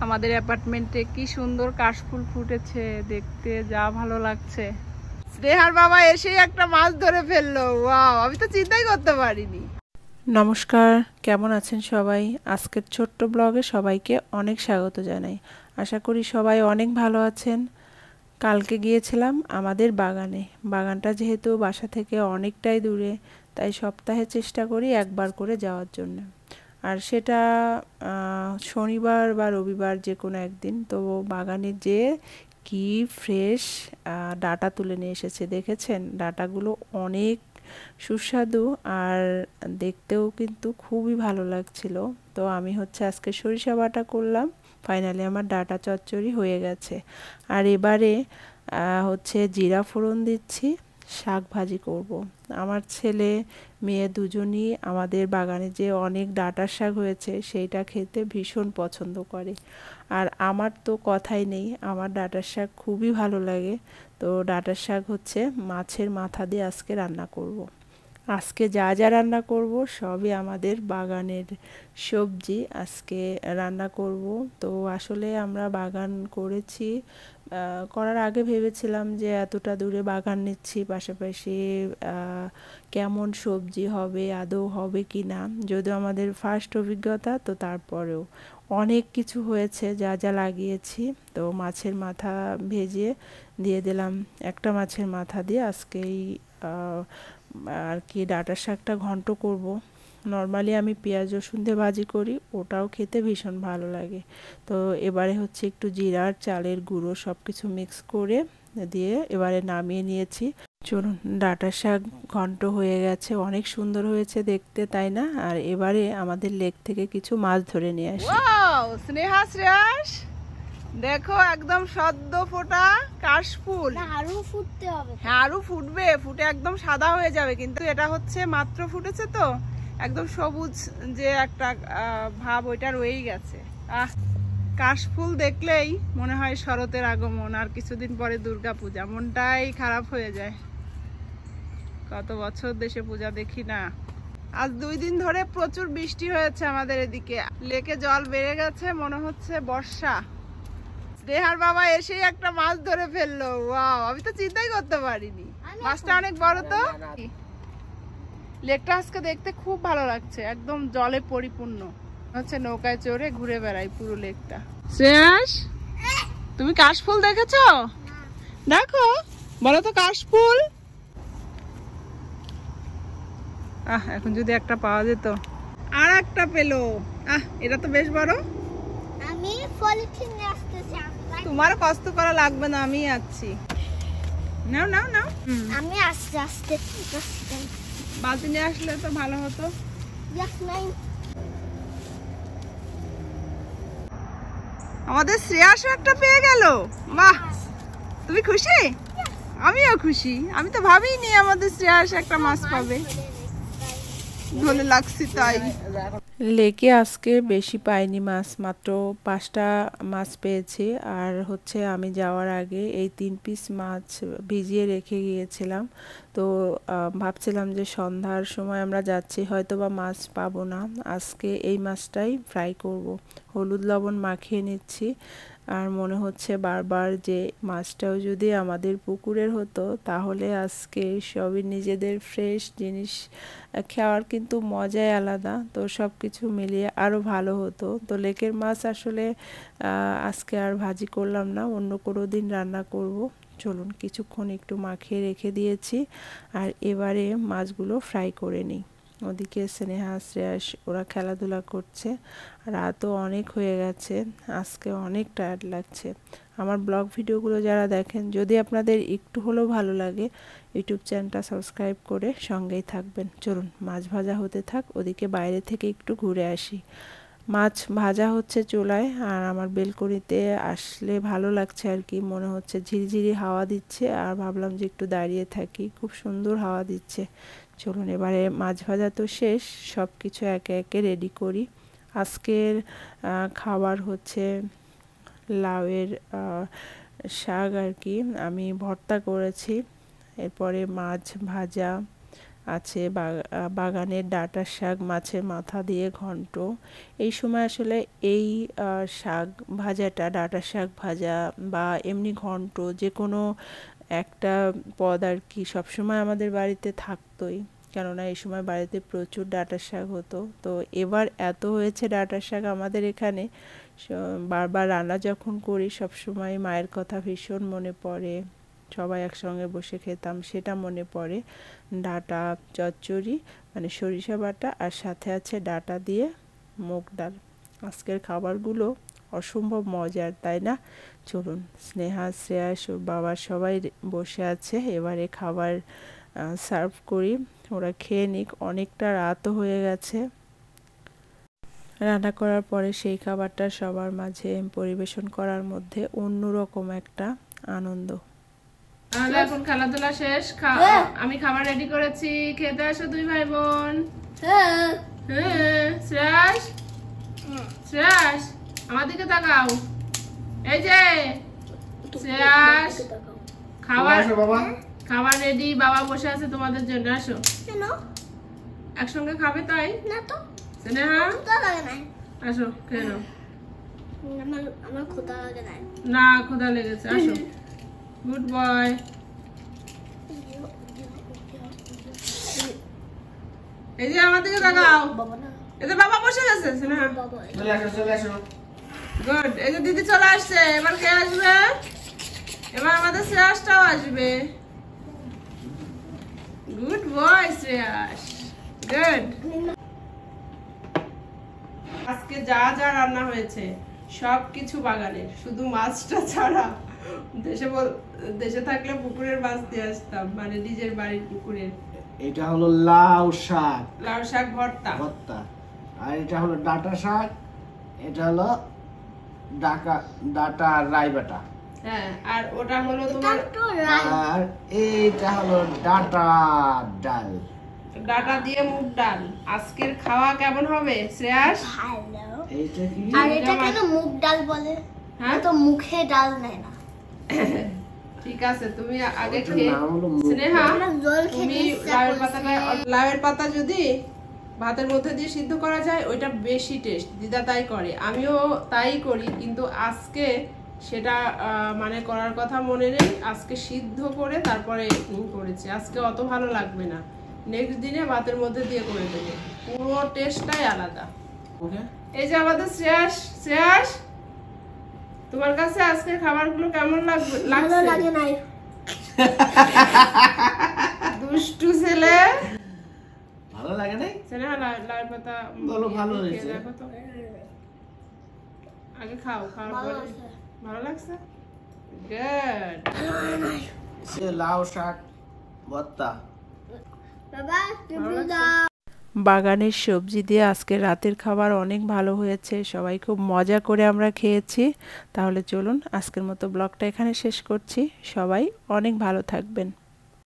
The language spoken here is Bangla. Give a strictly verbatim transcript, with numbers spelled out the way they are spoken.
আমাদের অ্যাপার্টমেন্টে কি সুন্দর কাশফুল ফুটেছে, দেখতে যা ভালো লাগছে। স্নেহার বাবা এসেই একটা মাছ ধরে ফেললো। ওয়াও, আমি তো চিন্তাই করতে পারিনি। নমস্কার, কেমন আছেন সবাই? আজকের ছোট্ট ব্লগে সবাইকে অনেক স্বাগত জানাই। আশা করি সবাই অনেক ভালো আছেন। কালকে গিয়েছিলাম আমাদের বাগানে। বাগানটা যেহেতু বাসা থেকে অনেকটাই দূরে, তাই সপ্তাহে চেষ্টা করি একবার করে যাওয়ার জন্য। আর সেটা শনিবার বা রবিবার যে কোনো একদিন। তো বাগানে যেয়ে কি ফ্রেশ ডাঁটা তুলে নিয়ে এসেছে, দেখেছেন? ডাঁটাগুলো অনেক সুস্বাদু আর দেখতেও কিন্তু খুবই ভালো লাগছিল। তো আমি হচ্ছে আজকে সরিষা বাটা করলাম। ফাইনালি আমার ডাঁটা চচ্চড়ি হয়ে গেছে। আর এবারে হচ্ছে জিরা ফোড়ন দিচ্ছি, শাক ভাজি করব। আমার ছেলে মেয়ে দুজনই আমাদের বাগানে যে অনেক ডাঁটার শাক হয়েছে সেইটা খেতে ভীষণ পছন্দ করে। আর আমার তো কথাই নেই, আমার ডাঁটার শাক খুবই ভালো লাগে। তো ডাঁটার শাক হচ্ছে মাছের মাথা দিয়ে আজকে রান্না করব। আজকে যা যা রান্না করব সবই আমাদের বাগানের সবজি আজকে রান্না করব। তো আসলে আমরা বাগান করেছি, করার আগে ভেবেছিলাম যে এতটা দূরে বাগান নিচ্ছি, পাশাপাশি কেমন সবজি হবে, আদৌ হবে কি না। যদিও আমাদের ফার্স্ট অভিজ্ঞতা, তো তারপরেও অনেক কিছু হয়েছে যা যা লাগিয়েছি। তো মাছের মাথা ভেজে দিয়ে দিলাম, একটা মাছের মাথা দিয়ে আজকেই আর কি ডাঁটার শাকটা ঘন্ট করব। নর্মালি আমি পেঁয়াজ রসুন দিয়ে ভাজি করি, ওটাও খেতে ভীষণ ভালো লাগে। তো এবারে হচ্ছে একটু জিরার চালের গুঁড়ো সব কিছু মিক্স করে দিয়ে এবারে নামিয়ে নিয়েছি। চলুন, ডাঁটার শাক ঘন্ট হয়ে গেছে, অনেক সুন্দর হয়েছে দেখতে, তাই না? আর এবারে আমাদের লেক থেকে কিছু মাছ ধরে নিয়ে আসি। ওয়াও, স্নেহা শ্রেয়াস দেখো, একদম সদ্য ফোটা কাশফুল। আরো ফুটতে হবে। হ্যাঁ, আরো ফুটবে, ফুটে একদম সাদা হয়ে যাবে। কিন্তু এটা হচ্ছে মাত্র ফুটেছে, তো একদম সবুজ যে একটা ভাব ওইটা রয়েই গেছে। আহ, কাশফুল দেখলেই মনে হয় শরতের আগমন, আর কিছুদিন পরে দুর্গাপূজা। মনটাই খারাপ হয়ে যায়, কত বছর দেশে পূজা দেখি না। আজ দুই দিন ধরে প্রচুর বৃষ্টি হয়েছে আমাদের এদিকে, লেকে জল বেড়ে গেছে, মনে হচ্ছে বর্ষা। স্নেহার বাবা এসেই একটা মাছ ধরে ফেললো। ওয়াও, আমি তো চিন্তাই করতে পারিনি। মাছটা অনেক বড়। তো লেকটা আজকে দেখতে খুব ভালো লাগছে, একদম জলে পরিপূর্ণ, হচ্ছে নৌকায় চড়ে ঘুরে বেড়াই পুরো লেকটা। শ্রেয়াস, তুমি কাশফুল দেখেছো? দেখো, বলো তো কাশফুল। আহ, এখন যদি একটা পাওয়া যেত। আর একটা পেলো। আহ, এটা তো বেশ বড়। আমি পলিথিন নিয়ে আসতেছি। তোমার কষ্ট করা লাগবে না, আমি আছি। নাও নাও নাও। আমি আস্তে আস্তে বালতি নিয়ে আসলে তো ভালো হতো। আমাদের শ্রেয়াসও একটা পেয়ে গেল। বাহ, তুমি খুশি? আমিও খুশি। আমি তো ভাবিনি আমাদের শ্রেয়াস একটা মাছ পাবে, ভালো লাগছে তাই। লেকে আজকে বেশি পাইনি মাছ, মাত্র পাঁচটা মাছ পেয়েছি। আর হচ্ছে আমি যাওয়ার আগে এই তিন পিস মাছ ভিজিয়ে রেখে গিয়েছিলাম। তো ভাবছিলাম যে সন্ধ্যার সময় আমরা যাচ্ছি, হয়তো বা মাছ পাবো না। আজকে এই মাছটাই ফ্রাই করব, হলুদ লবণ মাখিয়ে নিচ্ছি। আর মনে হচ্ছে বারবার যে মাছটাও যদি আমাদের পুকুরের হতো, তাহলে আজকে সবই নিজেদের ফ্রেশ জিনিস খাওয়ার কিন্তু মজাই আলাদা। তো সব কিছু মিলিয়ে আরও ভালো হতো। তো লেকের মাছ আসলে আজকে আর ভাজি করলাম না, অন্য কোনো দিন রান্না করব। চলুন, কিছুক্ষণ একটু মাখিয়ে রেখে দিয়েছি, আর এবারে মাছগুলো ফ্রাই করে নিই। ওদিকে স্নেহা শ্রেয়াস ওরা খেলাধুলা করছে। রাতও অনেক হয়ে গেছে, আজকে অনেক টায়ার্ড লাগছে। আমার ব্লগ ভিডিওগুলো যারা দেখেন, যদি আপনাদের একটু হলেও ভালো লাগে, ইউটিউব চ্যানেলটা সাবস্ক্রাইব করে সঙ্গেই থাকবেন। চলুন, মাছ ভাজা হতে থাক, ওদিকে বাইরে থেকে একটু ঘুরে আসি। মাছ ভাজা হচ্ছে চুলায়, আর আমার বেলকনিতে আসলে ভালো লাগছে আর কি, মনে হচ্ছে ঝিরিঝিরি হাওয়া দিচ্ছে। আর ভাবলাম যে একটু দাঁড়িয়ে থাকি, খুব সুন্দর হাওয়া দিচ্ছে। চলুন, এবারে মাছ ভাজা তো শেষ, সব কিছু একে একে রেডি করি। আজকের খাবার হচ্ছে লাউয়ের শাক আর কি, আমি ভর্তা করেছি। এরপরে মাছ ভাজা, আছে বাগানের ডাঁটার শাক মাছের মাথা দিয়ে ঘন্ট। এই সময় আসলে এই শাক ভাজাটা, ডাঁটার শাক ভাজা বা এমনি ঘন্ট, যে কোনো একটা পদ আর কি সবসময় আমাদের বাড়িতে থাকতোই, কেননা এই সময় বাড়িতে প্রচুর ডাঁটার শাক হতো। তো এবার এত হয়েছে ডাঁটার শাক আমাদের এখানে, বারবার রান্না যখন করি সবসময় মায়ের কথা ভীষণ মনে পড়ে, সবাই একসঙ্গে বসে খেতাম সেটা মনে পড়ে। ডাঁটা চচ্চড়ি মানে সরিষা বাটা, আর সাথে আছে ডাঁটা দিয়ে মুগ ডাল। আজকের খাবারগুলো অসম্ভব মজার, তাই না? চলুন, স্নেহা, শ্রেয়াস ও বাবা সবাই বসে আছে, এবারে খাবার সার্ভ করি, ওরা খেয়ে নিক। অনেকটা রাতও হয়ে গেছে। রান্না করার পরে সেই খাবারটা সবার মাঝে পরিবেশন করার মধ্যে অন্যরকম একটা আনন্দ। তাহলে এখন খেলাধুলা শেষ, আমি খাবার রেডি করেছি, খেতে আসো দুই ভাই বোন। হ্যাঁ, শ্রেয়াস, শ্রেয়াস আমার দিকে তাকাও। এই যে শ্রেয়াস, খাবার খাবার রেডি, বাবা বসে আছে তোমাদের জন্য, আসো। একসঙ্গে খাবে তাই না? তো স্নেহা আসো, খেয়ে নাও। আমার ক্ষুধা লাগে না। না, ক্ষুধা লেগেছে, আসো। Good boy. এই যে আমার দিকে তাকাও। এই যে বাবা বসে গেছে। স্নেহা চলে আসো, চলে আসো। গুড। এই যে দিদি চলে আসছে, এবার কে আসবে? এবার আমাদের শ্রেয়াসটাও আসবে। Good boy Shreyas, good. আজকে যা যা রান্না হয়েছে সব কিছু বাগানের, শুধু মাছটা ছাড়া। দেশে দেশে থাকলে পুকুরের মাছ দিয়ে আসতাম, মানে নিজের বাড়ির পুকুরের। এটা হলো লাউ শাক, লাউ শাক ভর্তা ভর্তা। আর এটা হলো ডাঁটা শাক, এটা হলো ডাকা ডাঁটা রাই বাটা। হ্যাঁ, আর ওটা হলো তোমার, আর এইটা হলো ডাঁটা ডাল, ডাঁটা দিয়ে মুগ ডাল। আজকের খাওয়া কেমন হবে শ্রেয়াস? ভালো। এইটা কি? আর এটা কেন মুগ ডাল বলে? হ্যাঁ, তো মুখে ডাল নেয় না। ঠিক আছে, তুমি আগে খেয়ে। স্নেহা, তুমি লাউয়ের পাতাটা, লাউয়ের পাতা যদি ভাতের মধ্যে দিয়ে সিদ্ধ করা যায় ওইটা বেশি টেস্ট, দিদা তাই করে, আমিও তাই করি, কিন্তু আজকে সেটা মানে করার কথা মনে নেই। আজকে সিদ্ধ করে তারপরে করেছি, আজকে অত ভালো লাগবে না, নেক্সট দিনে ভাতের মধ্যে দিয়ে করে দেবো, পুরো টেস্টটাই আলাদা। এই যে আমাদের শ্রেয়াস, শ্রেয়াস তোমার কাছে আজকের খাবারগুলো কেমন লাগবে? ভালো লাগে নাই। দুষ্টু ছেলে, ভালো লাগে নাই? স্নেহা লাউয়ের পাতা বলো ভালো হয়েছে। দেখো তো, আগে খাও, খাওয়ার পরে ভালো লাগছে। গুড। লাউ শাক ভর্তা। বাবা তুমি দাও। বাগানের সবজি দিয়ে আজকে রাতের খাবার অনেক ভালো হয়েছে, সবাই খুব মজা করে আমরা খেয়েছি। তাহলে চলুন আজকের মতো ব্লগটা এখানে শেষ করছি, সবাই অনেক ভালো থাকবেন।